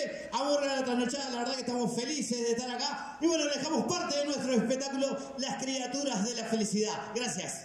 noche, aburre la trasnochada, la verdad que estamos felices de estar acá. Y bueno, dejamos parte de nuestro espectáculo, Las Criaturas de la Felicidad. Gracias.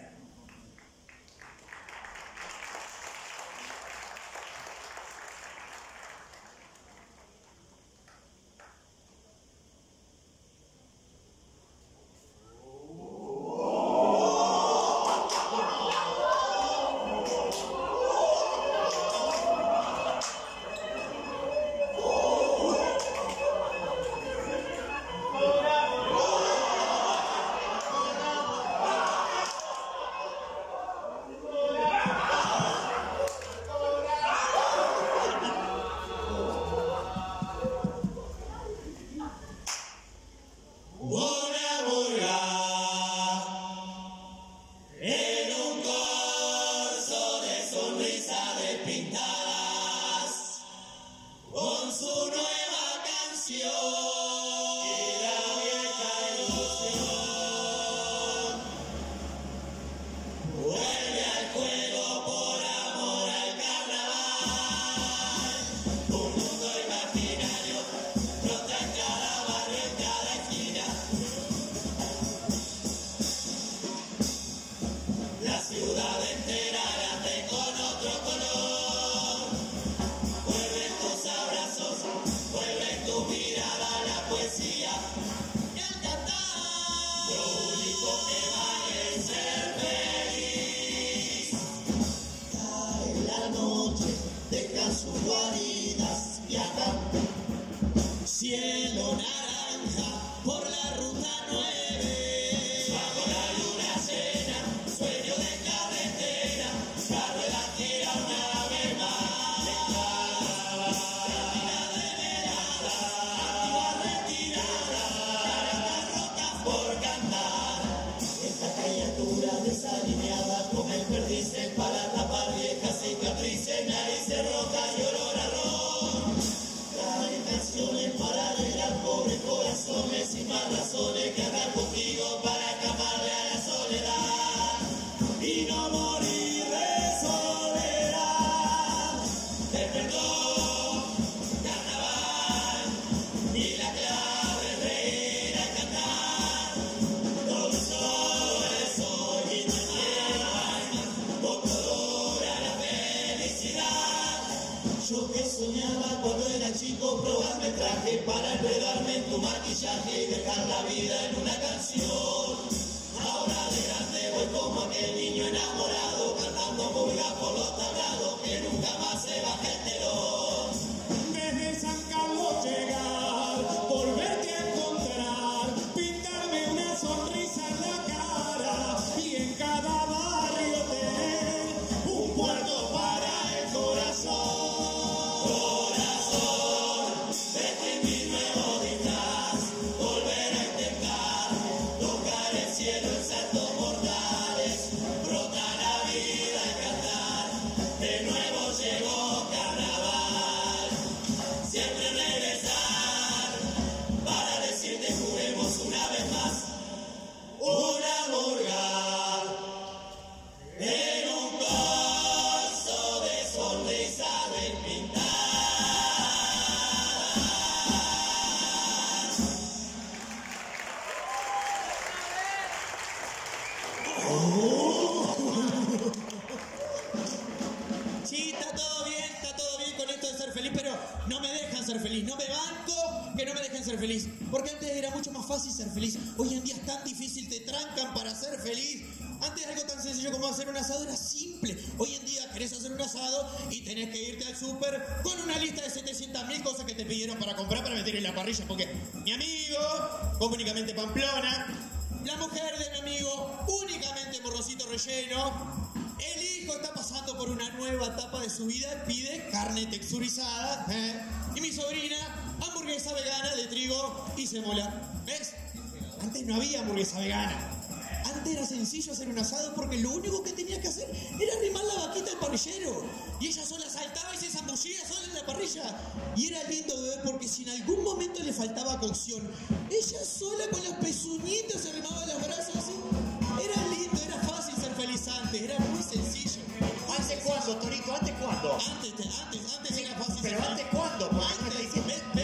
Cielo naranja por la ruta 9, bajo la luna llena, sueño de carretera, la rueda gira una vez más. Retirada de velada, activa retirada, caretas rotas por cantar. Esta criatura desalineada con el perdices para tapar viejas cicatrices, narices rojas y olor a ron. Trae canciones para alegrar pobres corazones y más razones que andar contigo para escaparle a la soledad y no morir de soledad. Despertó carnaval y la clave es reír a cantar. Todo es hoy y mañana, poco dura la felicidad. Yo que soñaba cuando era chico probarme traje para enredarme en tu maquillaje y dejar la vida en una canción. Ahora de grande voy como aquel niño enamorado cantando murga por los tablados que nunca más se baja el telón. Desde San Carlos llegar, volverte a encontrar, pintarme una sonrisa en la cara y en cada barrio tener un puerto para el corazón. No me banco que no me dejen ser feliz, porque antes era mucho más fácil ser feliz. Hoy en día es tan difícil, te trancan para ser feliz. Antes algo tan sencillo como hacer un asado era simple. Hoy en día querés hacer un asado y tenés que irte al súper con una lista de 700.000 cosas que te pidieron para comprar para meter en la parrilla, porque mi amigo come únicamente Pamplona, la mujer de mi amigo únicamente morrocito relleno. El hijo está pasando por una nueva etapa de su vida, pide carne texturizada, y mi sobrina, hamburguesa vegana de trigo y semola. ¿Ves? Antes no había hamburguesa vegana. Antes era sencillo hacer un asado porque lo único que tenías que hacer era arrimar la vaquita al parrillero. Y ella sola saltaba y se zambullía sola en la parrilla. Y era lindo de ver porque si en algún momento le faltaba cocción, ella sola con las pezuñitas se arrimaba los brazos así. Era lindo, era fácil ser feliz antes, era muy sencillo. ¿Antes cuándo, Torito? ¿Antes cuándo? Antes era fácil. ¿Pero antes cuándo? Antes,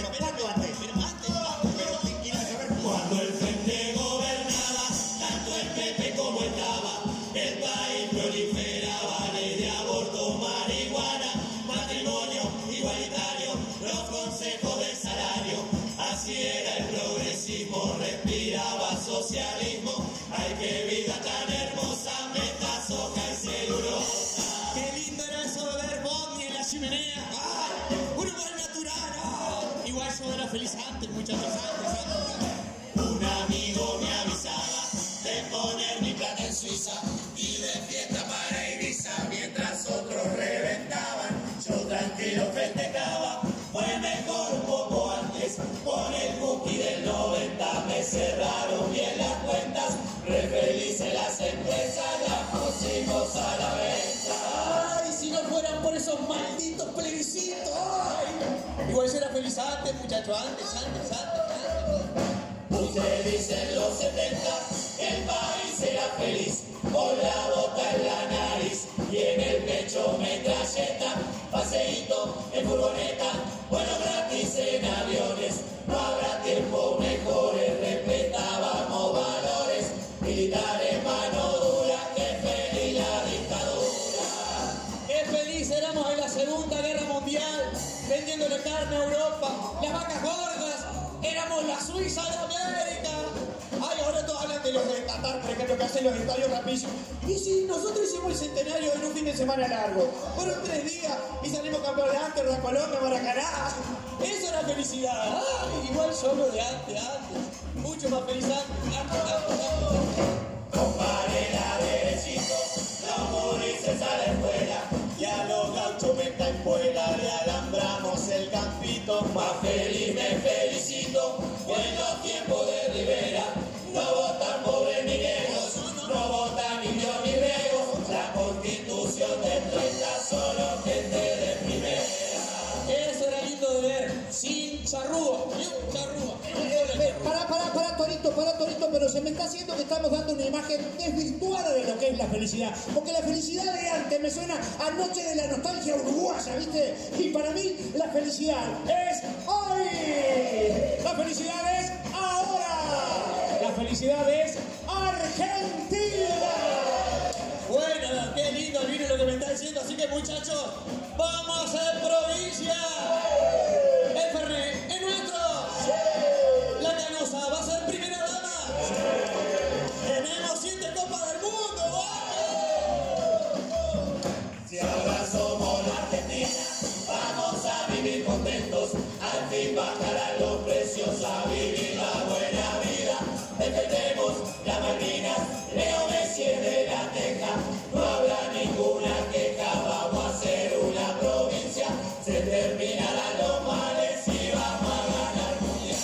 eso era feliz antes, muchachos, antes. Un amigo me avisaba de poner mi plata en Suiza y de fiesta para Ibiza mientras otros reventaban. Yo tranquilo festejaba, fue mejor un poco antes. Con el cookie del 90 me cerraron bien las cuentas. Re felices las empresas, las pusimos a la venta. Ay, si no fueran por esos malditos plebiscitos. Ay. Igual yo era feliz antes, muchachos, antes. Usted dice en los 70 que el país era feliz, con la bota en la nariz y en el pecho metralleta, paseíto en furgoneta, bueno gratis en aviones, no habrá tiempo mejores, respetábamos valores, militares mano dura, que feliz la dictadura. Qué feliz éramos en la Segunda Guerra Mundial, vendiéndole carne a Europa, las vacas gordas, éramos la Suiza de América. Ay, ahora todos hablan de los de Qatar, por ejemplo, que hacen los estadios rapidísimos. Y si nosotros hicimos el centenario en un fin de semana largo, fueron 3 días y salimos campeones de Amsterdam, Colombia, Maracaná. Eso era felicidad. Ay, igual yo hablo de antes. Mucho más feliz antes. Compare la derechito, los murices a la escuela y a los gauchos meta en puela le alambramos el campito. Más feliz me felicito, buenos tiempos de Rivera, no votan pobres ni negros, no votan indios ni regos, la Constitución del 30 solo gente de primera. Eso era lindo de ver, sin charrúa, ni un charrúa. Para Torito, pero se me está haciendo que estamos dando una imagen desvirtuada de lo que es la felicidad. Porque la felicidad de antes me suena a Noche de la Nostalgia uruguaya, ¿viste? Y para mí la felicidad es hoy. La felicidad es ahora. La felicidad es Argentina. Bueno, qué lindo el vino lo que me está diciendo, así que muchachos, vamos a hacer provincia. El Fernet es nuestro. La Canosa va a ser primera dama. Tenemos 7 copas del mundo. Si ahora somos la Argentina, vamos a vivir contentos, al fin bajarán los precios, a vivir la buena vida. Defendemos las Malvinas, Leo Messi es de la Teja, no habrá ninguna queja, vamos a ser una provincia, se terminarán los males y vamos a ganar mundiales.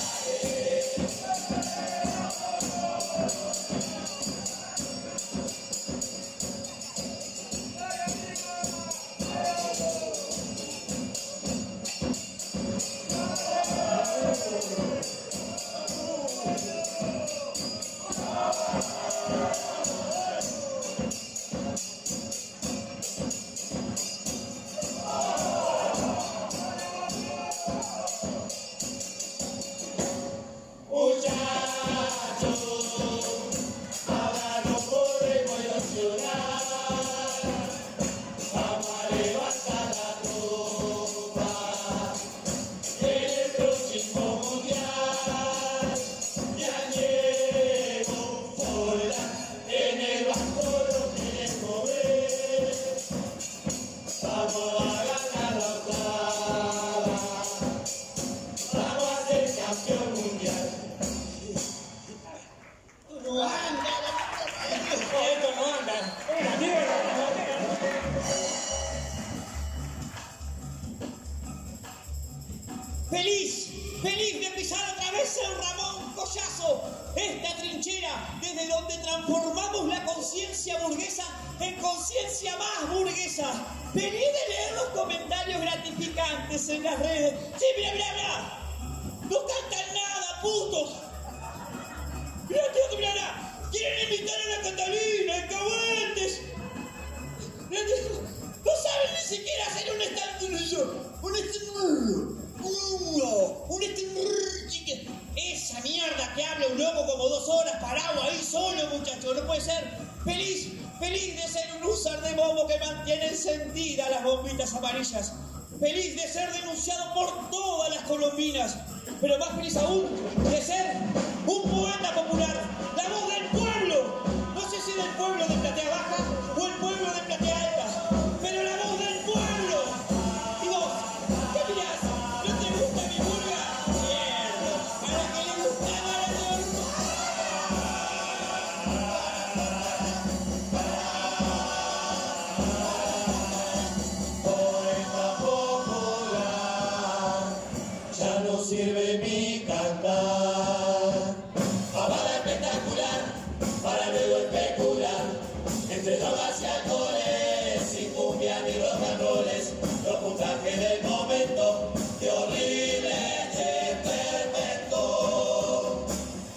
Feliz de pisar otra vez el Ramón Collazo, esta trinchera desde donde transformamos la conciencia burguesa en conciencia más burguesa. Feliz de leer los comentarios gratificantes en las redes. Sí, mira. No cantan nada, putos. Mira. Quieren invitar a la Catalina, el Caguantes. No saben ni siquiera hacer un esa mierda que habla un loco como 2 horas parado ahí solo, muchachos, no puede ser. Feliz de ser un usar de bobo que mantiene encendidas las bombitas amarillas. Feliz de ser denunciado por todas las colombinas. Pero más feliz aún de ser un poeta popular, la voz del pueblo. No sé si del pueblo de Platea Baja o el pueblo de Platea Alta, pero la voz del pueblo. Y vos, ¿qué mirás? ¿No te gusta mi pulga? sirve mi cantar. Pavada espectacular, para luego especular, entre drogas y alcoholes, sin cumbia ni rock and rolls, los puntajes del momento, qué horrible experimento.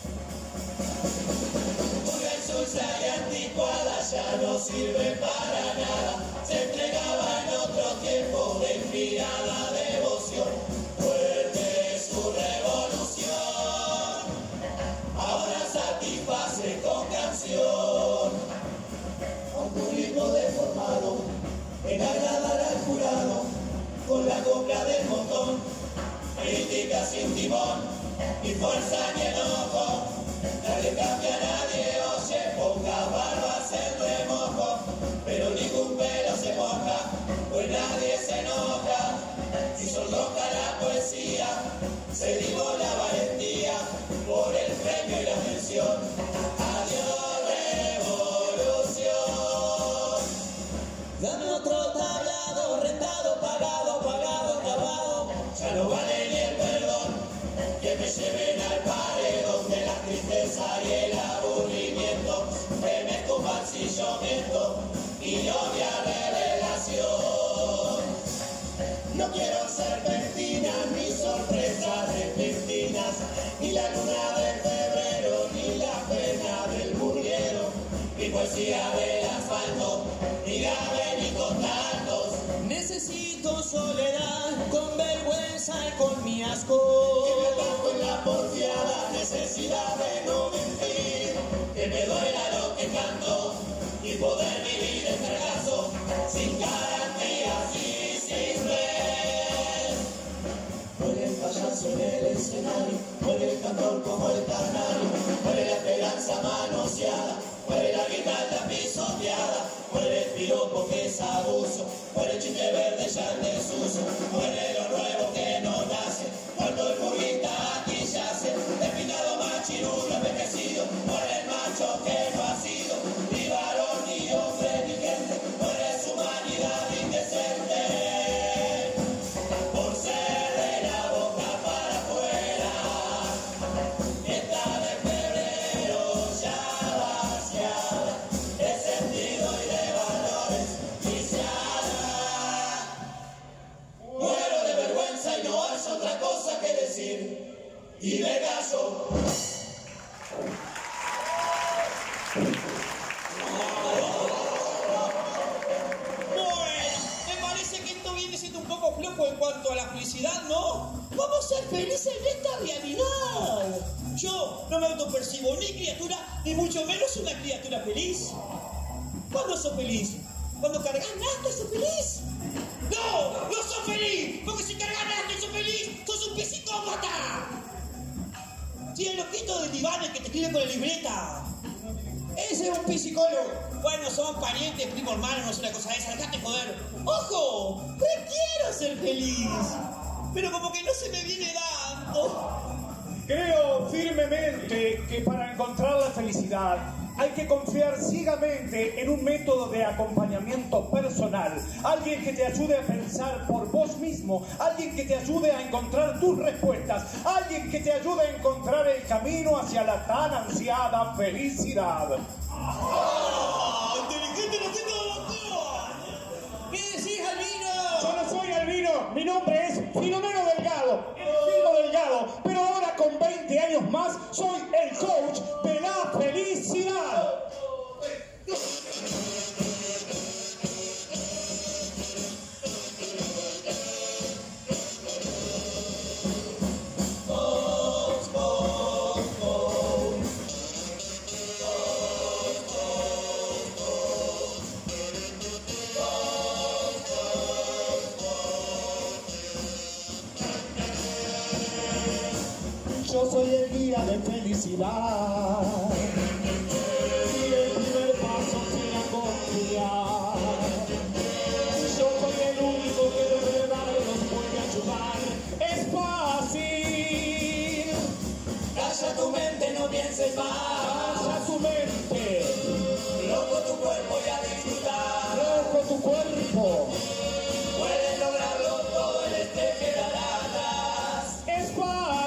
Purga insulsa y anticuada ya no sirve para nada, se entregaba en otro tiempo de inspirada devoción, fuerte su revolución, ahora satisface con canción. Un público deformado, en agradar al jurado, con la copla del montón, crítica sin timón, ni fuerza ni enojo, nadie cambia a nadie, oye, ponga barbas en remojo, pero ningún pelo se moja, pues nadie se enoja, si sonroja la poesía, se digo la valentía, por el premio y la mención, adiós revolución. Dame otro tablado, rentado, pagado, pagado, acabado, ya no vale ni el perdón, que me lleven al paredón de la tristeza y el aburrimiento, me meto un bolsillo miento y obvia revelación. No quiero serpentinas ni sorpresas repentinas, ni la luna de febrero, ni la pena del burguero, ni poesía del asfalto, ni grave ni con tantos. Necesito soledad, con vergüenza y con mi asco. Que me ataco en la porfiada necesidad de no mentir, que me duela lo que canto y poder vivir en fracaso, sin garantías y sin red. Muere el payaso en el escenario, muere el cantor como el canario, muere la esperanza manoseada, muere la guitarra pisoteada, muere el piropo que es abuso, muere el chiste verde ya en desuso, muere lo nuevo que no nace, cuando el burguista aquí yace, despinado machirulo envejecido, muere el macho que no ha sido, ni varón ni hombre ni gente, muere su humanidad indecente, por ser de la boca para afuera, esta de febrero ya vaciada, de sentido y de valores viciada. Muero de vergüenza y no hay otra cosa que decir, y me callo. Bueno, me parece que esto viene siendo un poco flojo en cuanto a la felicidad, ¿no? Vamos a ser felices en esta realidad. Yo no me autopercibo ni criatura, ni mucho menos una criatura feliz. ¿Cuándo sos feliz? ¿Cuando cargas nafta sos feliz? ¡No! ¡No sos feliz! Porque si cargas nafta y sos feliz, sos un psicópata. Sí, el loquito del diván, el que te escribe con la libreta. Ese es un psicólogo. Bueno, son parientes, primo hermano, no es una cosa de esa. Dejate joder. ¡Ojo! ¡Me quiero ser feliz! Pero como que no se me viene dando. Creo firmemente que para encontrar la felicidad hay que confiar ciegamente en un método de acompañamiento personal. Alguien que te ayude a pensar por vos mismo. Alguien que te ayude a encontrar tus respuestas. Alguien que te ayude a encontrar el camino hacia la tan ansiada felicidad. ¡Ah! ¡Inteligente loquito de doctor! ¿Qué decís, Albino? Yo no soy albino, mi nombre es Filomeno Delgado, el Filo Delgado, pero ahora con 20 años más soy el coach de la felicidad. Yo soy el guía de felicidad y el primer paso será confiar. Yo soy el único que de verdad nos puede ayudar. Es fácil. Calla tu mente, no pienses más. Calla tu mente. Loco tu cuerpo y a disfrutar. Loco tu cuerpo. Puedes lograrlo, todo el estrés quedará atrás. Es fácil.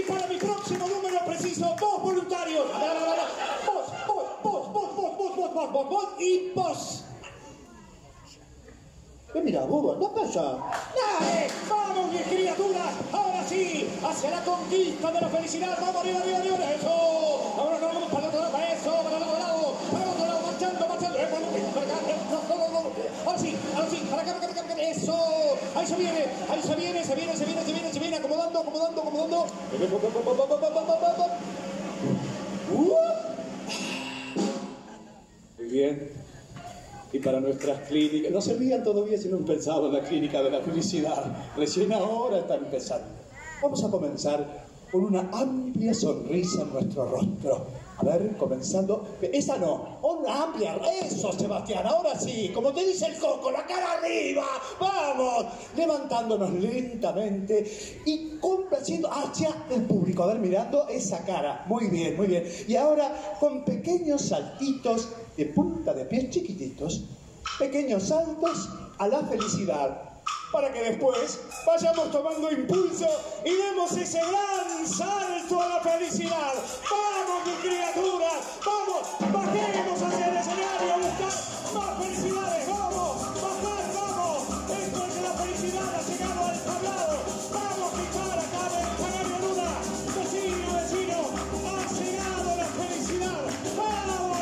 para mi próximo número preciso, vos voluntarios. A ver. Vos y vos. ¿Qué mira, bobo? ¿Qué pasa? ¡Dale! ¡Vamos, mis criaturas! ¡Ahora sí! ¡Hacia la conquista de la felicidad! ¡Vamos, arriba! ¡Eso! ¡Ahora nos vamos para el otro lado! ¡Eso! ¡Para el otro lado! ¡Marchando! ¡Para acá! No! ¡Ahora sí! ¡Para acá! ¡Eso! ¡Ahí se viene! ¡Se viene! ¡Acomodando! Muy bien. Y para nuestras clínicas, no se rían todavía si no han pensado en la clínica de la felicidad. Recién ahora está empezando. Vamos a comenzar con una amplia sonrisa en nuestro rostro. A ver, comenzando. Esa no, una amplia. Eso, Sebastián, ahora sí. Como te dice el coco, la cara arriba. Vamos. Levantándonos lentamente y complaciendo hacia el público. A ver, mirando esa cara. Muy bien. Y ahora, con pequeños saltitos de punta de pies chiquititos, pequeños saltos a la felicidad, para que después vayamos tomando impulso y demos ese gran salto a la felicidad. ¡Vamos, mis criaturas! ¡Vamos! ¡Bajemos hacia el escenario a buscar más felicidades! ¡Vamos! ¡Esto es la felicidad! ¡Ha llegado al tablado! ¡Vamos, picar acá del Canario Luna! ¡Vecino! ¡Ha llegado la felicidad! ¡Vamos!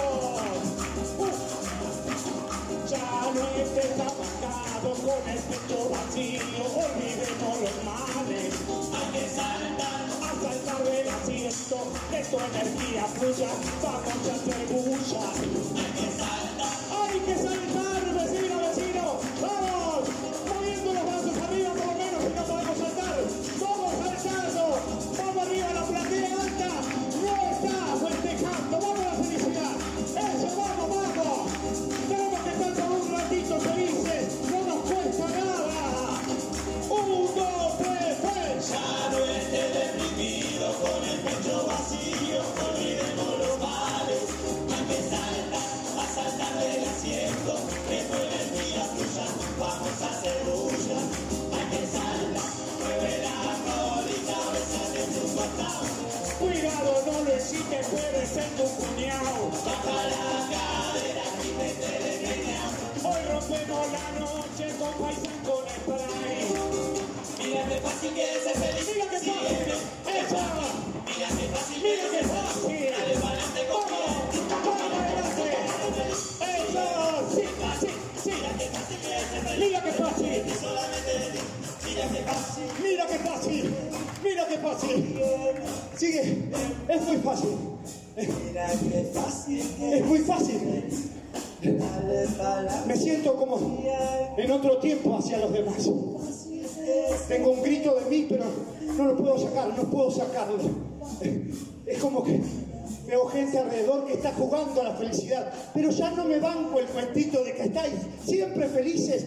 Ya no estés apagado con el pecho vacío, olvidemos los males. Hay que saltar del asiento, que tu energía fluya, vamos a hacer bulla. Hay que saltar, vecino, vamos, moviendo los brazos arriba por lo menos, si no podemos saltar. Vamos saltando, vamos arriba a la platea alta, no está festejando, vamos a la felicidad. Eso, vamos. Tenemos que estar por un ratito felices, no nos cuesta nada. 1, 2, 3. Ya no estés deprimido con el pecho vacío, olvidemos los males. Hay que saltar del asiento, que tu energía fluya, vamos a hacer bulla. Hay que saltar, mueve la colita, besate tu costado. Cuidado, no lo excites, puede ser tu cuñado. Baja la cadera y vete de genial. Hoy rompemos la noche con Paisan con spray. Mira qué fácil que es ser feliz. Mira qué fácil. Eso. Mira qué fácil. Mira qué fácil. Dale pa'lante con Vamos adelante. Eso. Sí. Mira qué fácil que es ser feliz. Mira qué fácil. Solamente mira qué fácil. Mira qué fácil. Sigue. Es muy fácil. Mira qué fácil. Es muy fácil. Dale pa'lante. Me siento como en otro tiempo hacia los demás. Tengo un grito de mí, pero no lo puedo sacarlo. Es como que veo gente alrededor que está jugando a la felicidad, pero ya no me banco el cuentito de que estáis siempre felices.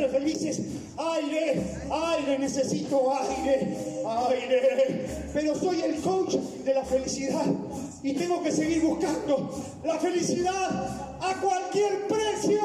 Aire, necesito aire. Pero soy el coach de la felicidad y tengo que seguir buscando la felicidad a cualquier precio.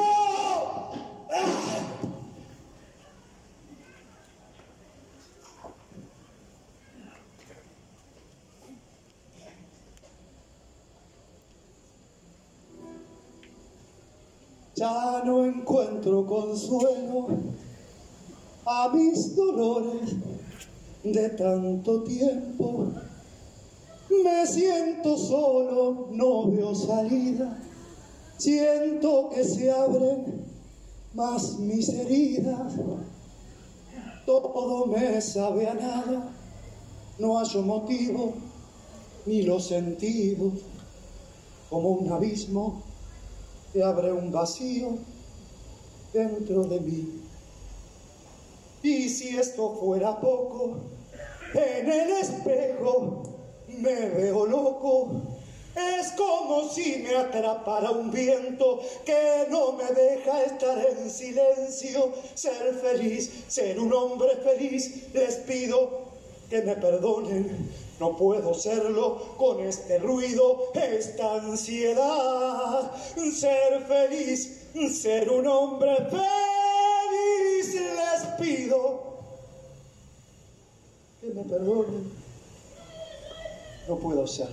Ya no encuentro consuelo a mis dolores de tanto tiempo. Me siento solo, no veo salida. Siento que se abren más mis heridas. Todo me sabe a nada. No hallo motivo ni los sentidos. Como un abismo se abre un vacío dentro de mí. Y si esto fuera poco, en el espejo me veo loco. Es como si me atrapara un viento que no me deja estar en silencio. Ser feliz, ser un hombre feliz, les pido que me perdonen. No puedo serlo con este ruido, esta ansiedad. Ser feliz, ser un hombre feliz, les pido que me perdonen. No puedo ser.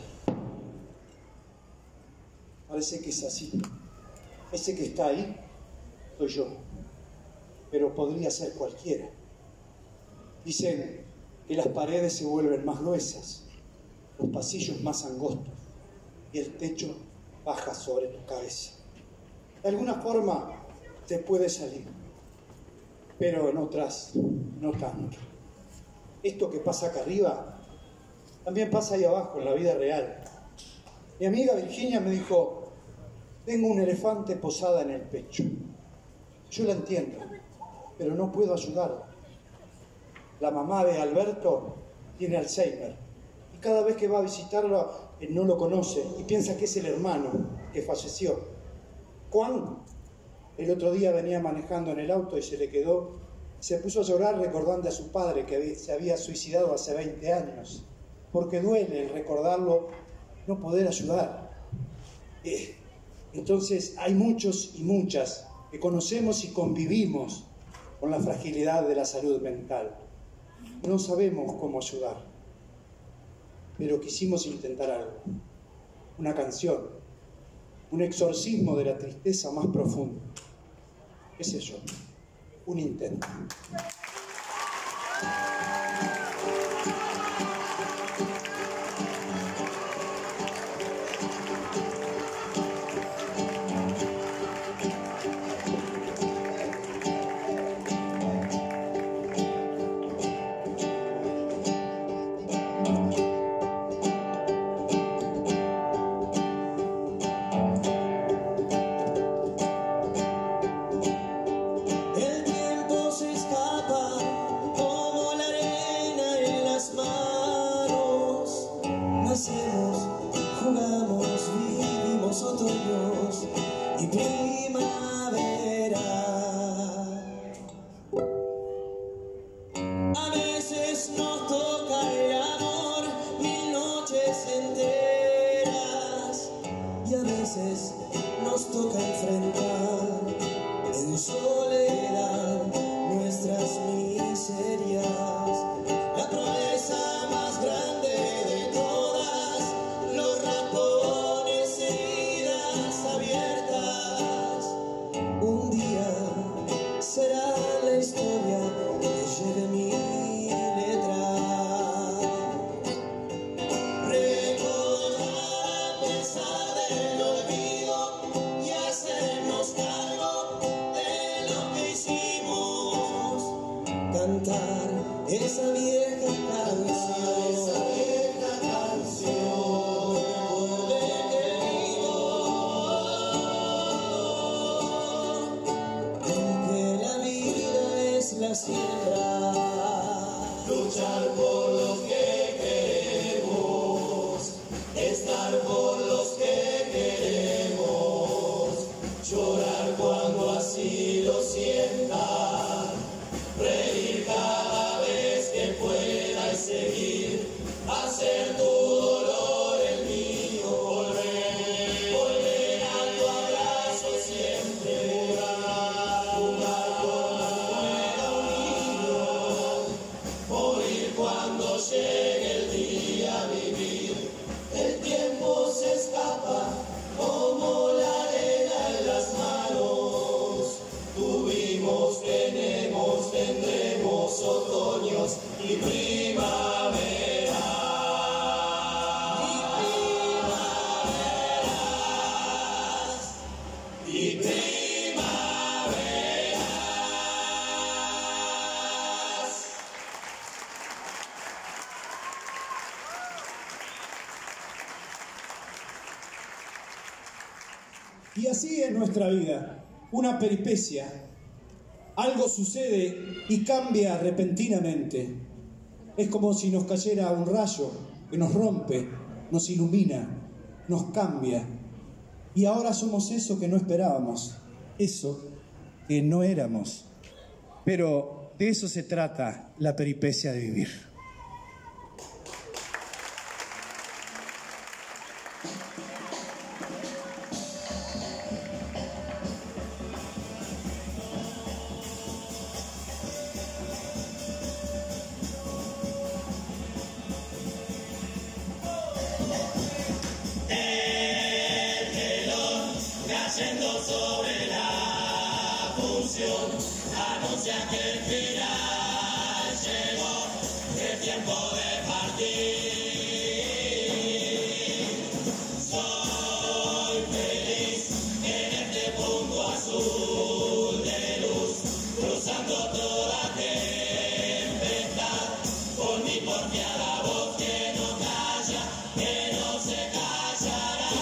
Parece que es así. Ese que está ahí soy yo. Pero podría ser cualquiera. Dicen que las paredes se vuelven más gruesas, los pasillos más angostos y el techo baja sobre tu cabeza. De alguna forma te puede salir, pero en otras no tanto. Esto que pasa acá arriba también pasa ahí abajo en la vida real. Mi amiga Virginia me dijo: tengo un elefante posada en el pecho. Yo la entiendo, pero no puedo ayudarla. La mamá de Alberto tiene Alzheimer y cada vez que va a visitarlo no lo conoce y piensa que es el hermano que falleció. Juan, el otro día venía manejando en el auto y se le quedó, se puso a llorar recordando a su padre que se había suicidado hace 20 años, porque duele el recordarlo, no poder ayudar. Entonces hay muchos y muchas que conocemos y convivimos con la fragilidad de la salud mental. No sabemos cómo ayudar, pero quisimos intentar algo. Una canción, un exorcismo de la tristeza más profunda. ¿Qué sé yo? Un intento. Y así es nuestra vida, una peripecia. Algo sucede y cambia repentinamente. Es como si nos cayera un rayo que nos rompe, nos ilumina, nos cambia. Y ahora somos eso que no esperábamos, eso que no éramos. Pero de eso se trata la peripecia de vivir. anuncia que el final llegó, el tiempo de partir. Soy feliz en este punto azul de luz, cruzando toda tempestad, con mi porfiada voz que no calla, que no se callará.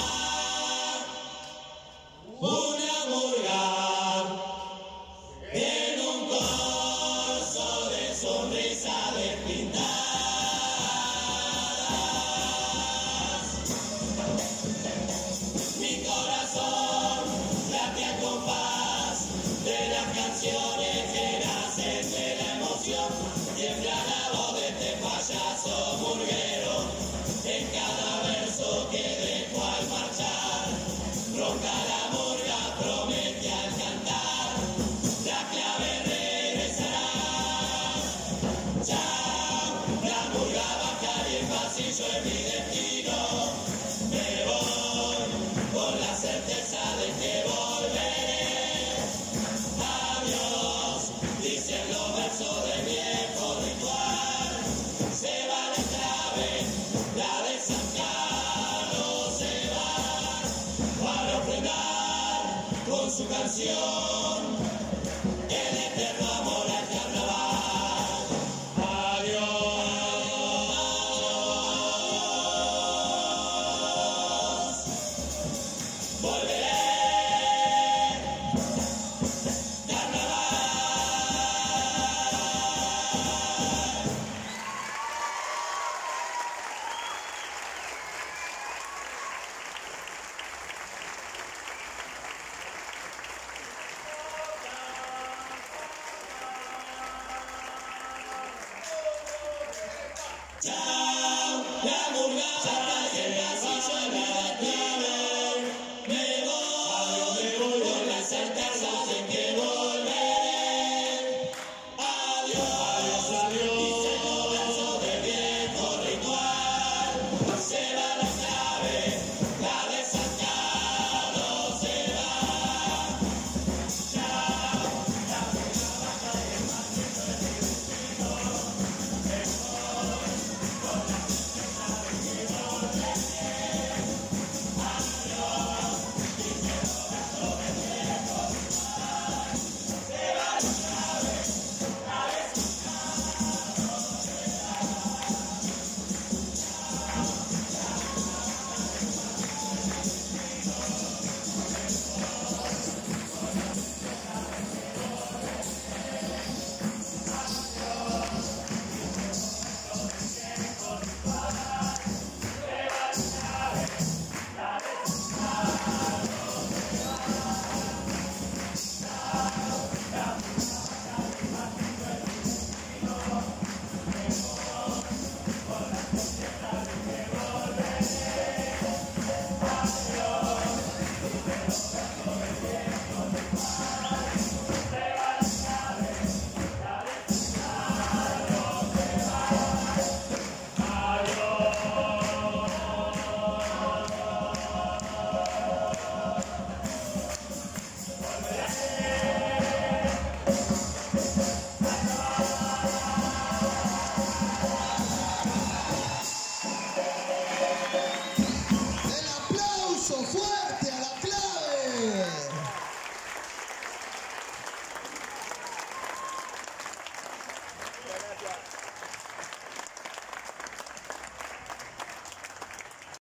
Una murga en un corso de sonrisa despintadas. Mi corazón late al compás de las canciones que nacen de la emoción. Tiembla la voz de este payaso murguero en cada verso que dejo al marchar. Ronca la murga, promete al cantar, la clave regresará. Chao, la murga baja y el pasillo es mi destino. Me voy con la certeza de que volveré. Adiós, dicen los versos del viejo ritual. Se va la clave, la de San Carlos se va para ofrendar con su canción.